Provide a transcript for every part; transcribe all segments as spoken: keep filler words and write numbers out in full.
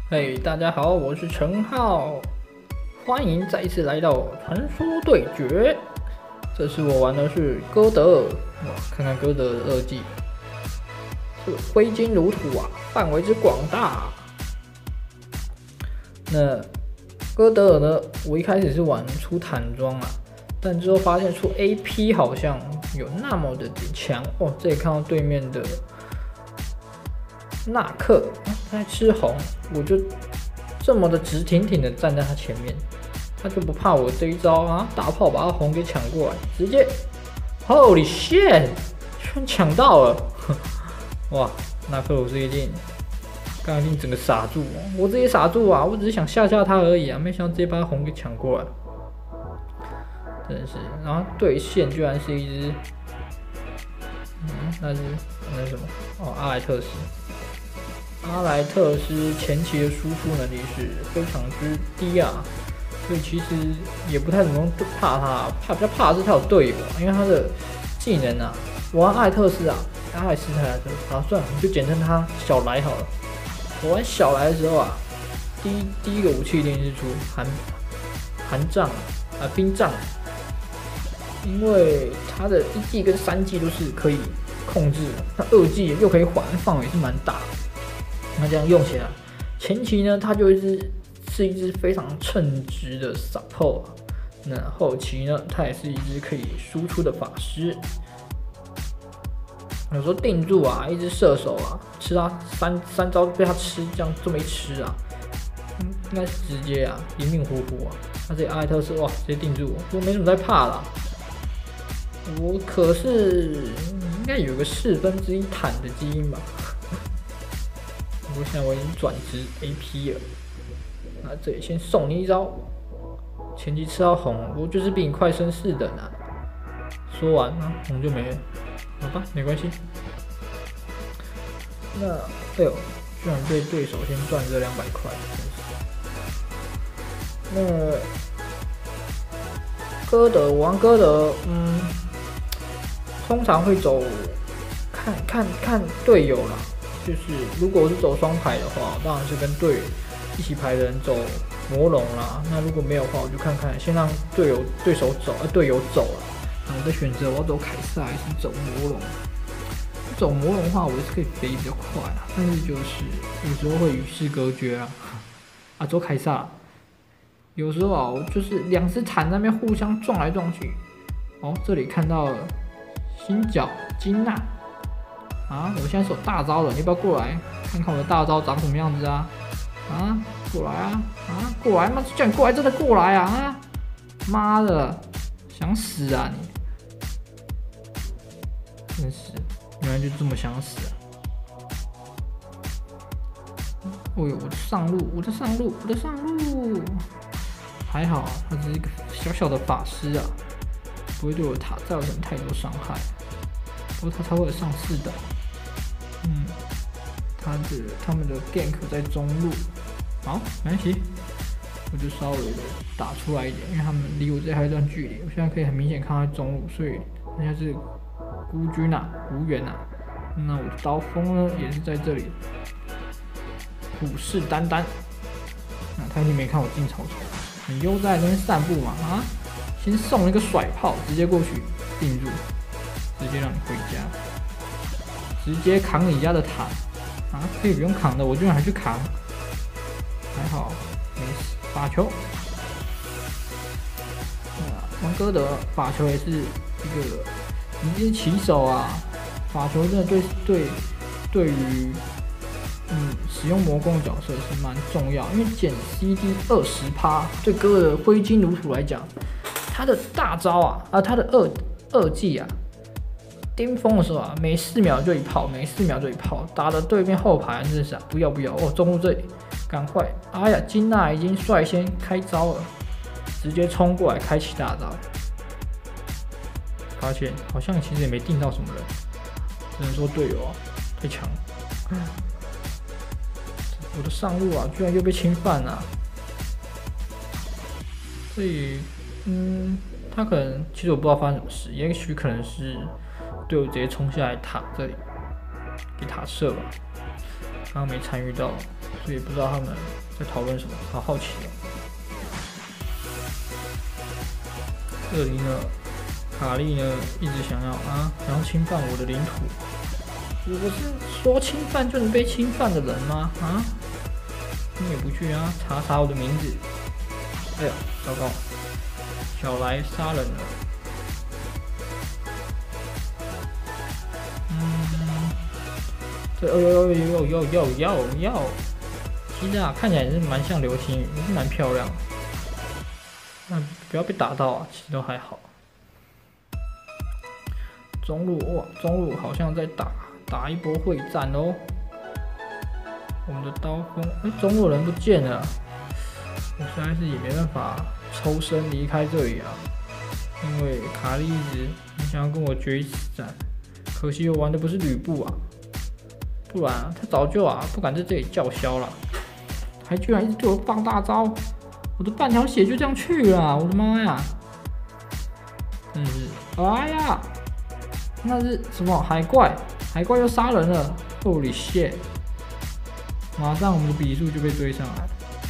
嘿，大家好，我是陈浩，欢迎再一次来到传说对决。这次我玩的是歌德尔，哇，看看歌德尔的二季，这个挥金如土啊，范围之广大。那歌德尔呢，我一开始是玩出坦装啊，但之后发现出 A P 好像有那么的强哦。这里看到对面的纳克他在吃红，我就这么的直挺挺的站在他前面，他就不怕我这一招啊，大炮把他红给抢过来，直接 Holy shit， 居然抢到了！哇，纳克我是一定，刚刚一定整个傻住，我直接傻住啊！我只是想吓吓他而已啊，没想到直接把他红给抢过来，真的是。然后对线居然是一只，嗯，那是那是什么？哦，阿莱特斯。阿莱特斯前期的输出能力是非常之低啊，所以其实也不太怎么怕他，怕比较怕的是他有队友啊，因为他的技能啊，我玩阿莱特斯啊，阿莱斯泰莱特，好算了，我们就简称他小莱好了。我玩小莱的时候啊，第一第一个武器一定是出寒寒杖啊，冰杖，因为他的一技跟三技都是可以控制的，那二技又可以缓，范围是蛮大的。那这样用起来，前期呢，它就是是一只非常称职的 support， 那后期呢，它也是一只可以输出的法师。有时候定住啊，一只射手啊，吃他三三招被他吃，这样这么一吃啊，嗯，应该是直接啊，一命呼呼啊。他这阿莱特斯哇，直接定住我，我没什么在怕啦。我可是应该有个四分之一坦的基因吧。我现在我已经转职 A P 了，那这里先送你一招，前期吃到红，我就是比你快升四等啊。说完啊，红就没了，好吧，没关系。那哎呦，居然被对手先赚这两百块，那歌德，我玩歌德，嗯，通常会走看看看队友啦。就是如果是走双排的话，当然是跟队一起排的人走魔龙啦。那如果没有的话，我就看看先让队友对手走，呃队友走了，那我的选择我要走凯撒还是走魔龙？走魔龙的话，我是可以飞比较快啊，但是就是有时候会与世隔绝啊。啊，走凯撒，有时候啊，我就是两只坦那边互相撞来撞去。哦，这里看到了新角金娜。啊！我现在手大招了，你要不要过来看看我的大招长什么样子啊？啊，过来啊！啊，过来！妈，叫你过来，真的过来啊！啊，妈的，想死啊你！真是，原来就这么想死啊！哦呦，我的上路，我的上路，我的上路！还好，他只是一个小小的法师啊，不会对我塔造成太多伤害。不过他才会上四等。嗯，他的他们的 gank 在中路，好，没关系，我就稍微的打出来一点，因为他们离我这还有一段距离，我现在可以很明显看到中路，所以人家是孤军啊，无缘啊。那我的刀锋呢，也是在这里，虎视眈眈。那他一定没看我进草丛，很悠哉在那边散步嘛，啊，先送一个甩炮，直接过去定住，直接让你回家。直接扛你家的塔啊，可以不用扛的，我居然还去扛，还好没事。法球，玩歌德法球也是一个一些棋手啊，法球真的对对对于嗯使用魔攻的角色是蛮重要，因为减 C D 二十趴，对歌德挥金如土来讲，他的大招啊啊他的二二技啊。巅峰的时候啊，每四秒就一炮，每四秒就一炮，打的对面后排真的是啊，不要不要哦！中路这里，赶快！哎呀，金娜已经率先开招了，直接冲过来开启大招。发现好像其实也没定到什么人，只能说队友啊太强。我的上路啊，居然又被侵犯了、啊，所以嗯，他可能其实我不知道发生什么事，也许可能是。队友直接冲下来塔这里，给塔射吧。 刚刚没参与到，所以不知道他们在讨论什么，好好奇哦。这里呢，卡莉呢一直想要啊，想要侵犯我的领土。我不是说侵犯就能被侵犯的人吗？啊，你也不去啊，查查我的名字。哎呀，糟糕，小莱杀人了。嗯，这哦呦呦呦呦呦呦呦，其实啊，看起来也是蛮像流星雨，也是蛮漂亮的。那不要被打到啊，其实都还好。中路哇，中路好像在打打一波会战哦。我们的刀锋，哎，中路人不见了，我实在是也没办法抽身离开这里啊，因为卡莉一直很想要跟我决一死战，可惜我玩的不是吕布啊，不然啊，他早就啊不敢在这里叫嚣了，还居然一直对我放大招，我的半条血就这样去了，我的妈呀！真是，哎呀，那是什么海怪？海怪又杀人了 ！Holy shit！ 马上我们的比数就被追上来了。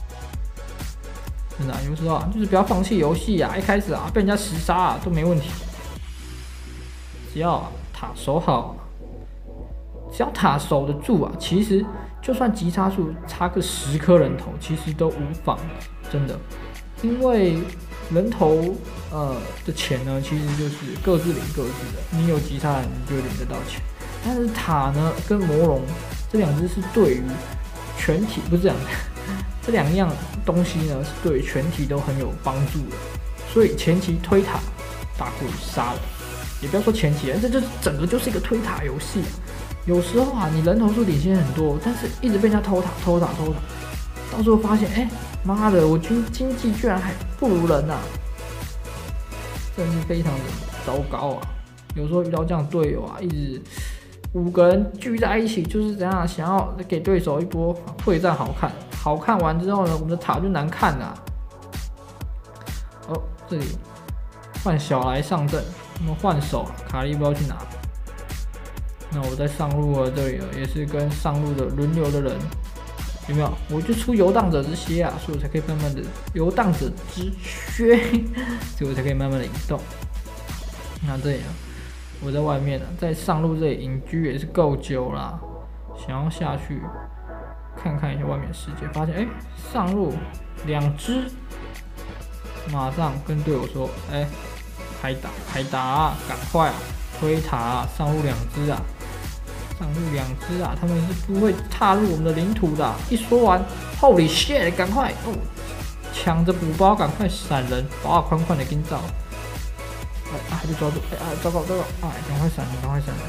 真的、啊，有时候啊，就是不要放弃游戏啊！一开始啊，被人家十杀啊都没问题，只要、啊、塔守好，只要塔守得住啊，其实就算击杀数差个十颗人头，其实都无妨，真的。因为人头呃的钱呢，其实就是各自领各自的，你有击杀人，你就领得到钱。但是塔呢跟魔龙这两只是对于全体不是这样的，这两样东西呢是对全体都很有帮助的，所以前期推塔大过于杀人，也不要说前期，这就整个就是一个推塔游戏、啊。有时候啊，你人头数领先很多，但是一直被人家偷塔、偷塔、偷塔，到时候发现，哎、欸，妈的，我军经济居然还不如人啊，真是非常的糟糕啊！有时候遇到这样的队友啊，一直五个人聚在一起，就是怎样想要给对手一波会战好看，好看完之后呢，我们的塔就难看了、啊。哦，这里换小莱上阵，我们换手，卡莉不知道去哪。那我在上路了，这里也是跟上路的轮流的人，有没有？我就出游荡者之蝎啊，所以我才可以慢慢的游荡者之靴，所以我才可以慢慢的移动。那这里啊，我在外面啊，在上路这里隐居也是够久啦，想要下去看看一下外面的世界，发现哎、欸，上路两只，马上跟队友说，哎、欸，开打开打、啊，赶快啊，推塔、啊，上路两只啊！上路两只啊，他们是不会踏入我们的领土的、啊。一说完 ，Holy shit！ 赶快哦，抢着补包，赶快闪人，包啊宽宽的跟照。哎啊，还被抓住！哎啊，糟糕糟糕！哎，赶快闪人，赶快闪人！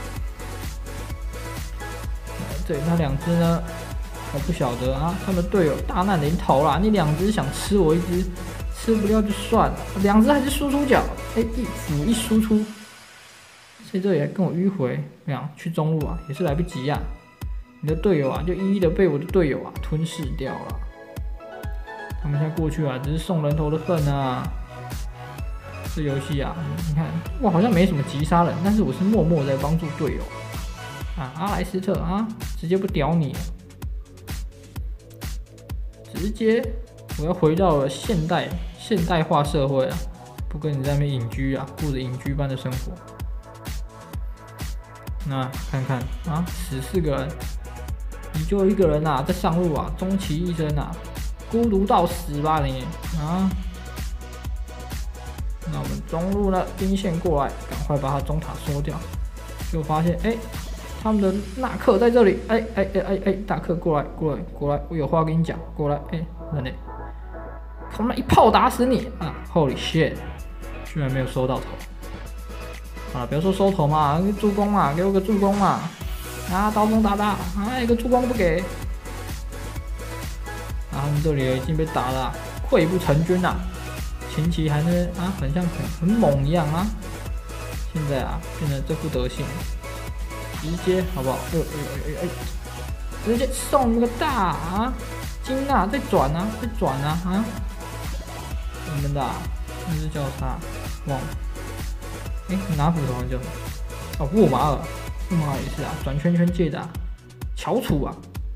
这里那两只呢，还不晓得啊，他们队友大难临头啦！你两只想吃我一只，吃不掉就算了，两只还是输出角，哎、欸，一辅一输出。所以这里还跟我迂回，这样去中路啊，也是来不及啊！你的队友啊，就一一的被我的队友啊吞噬掉了。他们现在过去啊，只是送人头的份啊。这游戏啊，你看我好像没什么击杀人，但是我是默默在帮助队友啊。阿莱斯特啊，直接不屌你了，直接我要回到了现代现代化社会啊，不跟你在那边隐居啊，过着隐居般的生活。那看看啊，死四个人，你就一个人啊，在上路啊，终其一生啊，孤独到死吧你啊！那我们中路呢，兵线过来，赶快把他中塔收掉。就发现，哎、欸，他们的纳克在这里，哎哎哎哎哎，大克过来过来过来，我有话跟你讲，过来，哎、欸，人类，他们一炮打死你啊 ！Holy shit， 居然没有收到头。啊，不要说收头嘛，助攻嘛，给我个助攻嘛！啊，刀锋打打，啊，一个助攻都不给。啊，他们这里已经被打了，溃不成军啊！前期还是啊，很像很很猛一样啊，现在啊，变成这副德行，直接好不好？哎哎哎哎，直接送你个大啊！金啊，再转啊，再转啊啊！你们的、啊，那是叫啥？忘了。哎、欸，拿斧头叫什么？哦，沃马尔，沃马尔也是啊，转圈圈界的、啊，翘楚啊，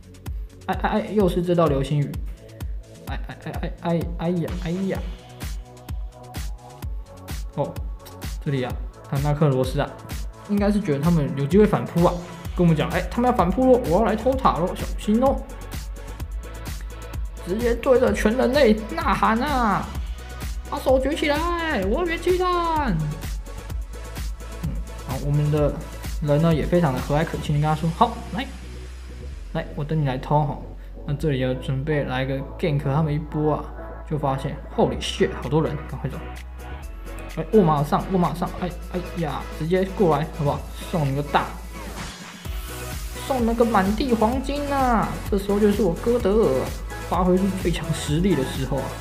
哎哎哎，又是这道流星雨！哎哎哎哎哎哎呀哎呀！哦，这里啊，坦纳克罗斯啊，应该是觉得他们有机会反扑啊，跟我们讲，哎，他们要反扑了，我要来偷塔了，小心哦！直接对着全人类呐喊啊！把手举起来，我要元气弹！嗯，好，我们的人呢也非常的和蔼可亲，跟他说，好，来，来，我等你来偷哈。那这里要准备来个 gank 他们一波啊，就发现 Holy shit， 好多人，赶快走！哎，沃马上，沃马上，哎哎呀，直接过来好不好？送你个大，送那个满地黄金啊！这时候就是我哥德尔发挥出最强实力的时候啊。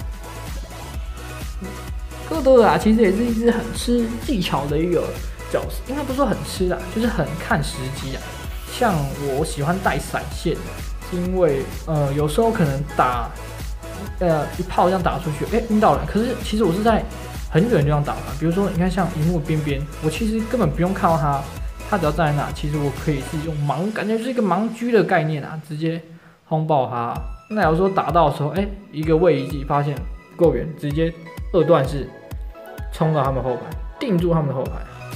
哥德尔啊，其实也是一只很吃技巧的一个角色，应该不是说很吃啊，就是很看时机啊。像我喜欢带闪现。因为呃有时候可能打呃一炮这样打出去，哎晕到了，可是其实我是在很远的地方打他，比如说你看像荧幕边边，我其实根本不用看到他，他只要站在那，其实我可以是用盲，感觉就是一个盲狙的概念啊，直接轰爆他。那有时候打到的时候，哎一个位移技发现不够远，直接二段式冲到他们后排，定住他们的后排。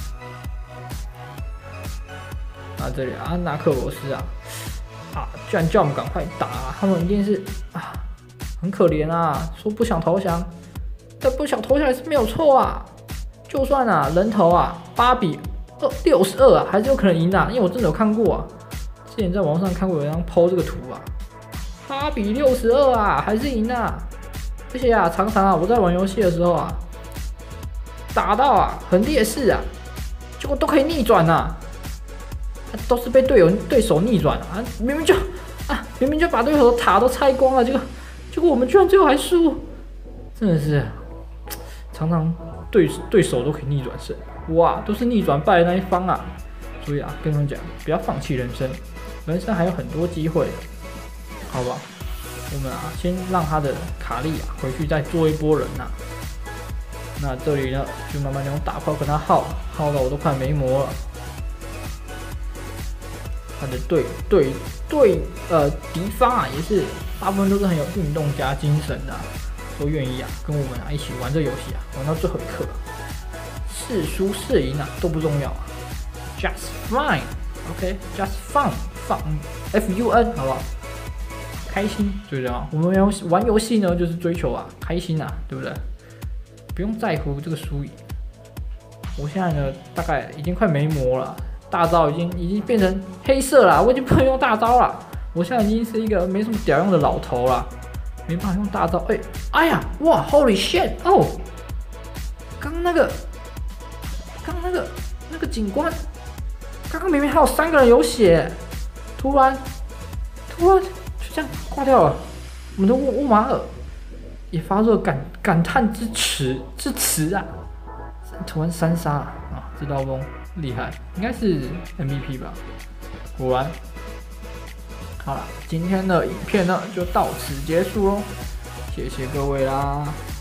那这里安纳克罗斯啊。啊！居然叫我们赶快打、啊，他们一定是啊，很可怜啊，说不想投降，但不想投降也是没有错啊。就算啊人头啊八比二六十二啊，还是有可能赢的、啊，因为我真的有看过啊，之前在网上看过有人 po 这个图啊，八比六十二啊，还是赢啊。而且啊，常常啊我在玩游戏的时候啊，打到啊很劣势啊，结果都可以逆转啊。都是被队友对手逆转啊！明明就啊，明明就把对手的塔都拆光了，结果结果我们居然最后还输，真的是常常对对手都可以逆转胜，哇，都是逆转败的那一方啊！所以啊，跟你们讲，不要放弃人生，人生还有很多机会，好吧？我们啊，先让他的卡利啊回去再做一波人呐、啊。那这里呢，就慢慢用大炮跟他耗，耗到我都快没魔了。他的对对对，呃，敌方啊也是大部分都是很有运动家精神的、啊，都愿意啊跟我们啊一起玩这游戏啊，玩到最后一刻、啊，是输是赢啊都不重要啊 ，just fine，OK，just、okay? fun，fun，F U N， 好不好？开心最重要。我们要玩游戏呢，就是追求啊开心啊，对不对？不用在乎这个输赢。我现在呢，大概已经快没魔了。大招已经已经变成黑色了，我已经不能用大招了。我现在已经是一个没什么屌用的老头了，没办法用大招。哎、欸，哎呀，哇 ，Holy shit！ 哦，刚那个，刚那个那个警官，刚刚明明还有三个人有血，突然突然就这样挂掉了。我们的乌乌马尔也发出了感感叹之词之词啊！突然三杀啊，这刀锋。厉害，应该是 M V P 吧？果然，好了，今天的影片呢就到此结束喽，谢谢各位啦。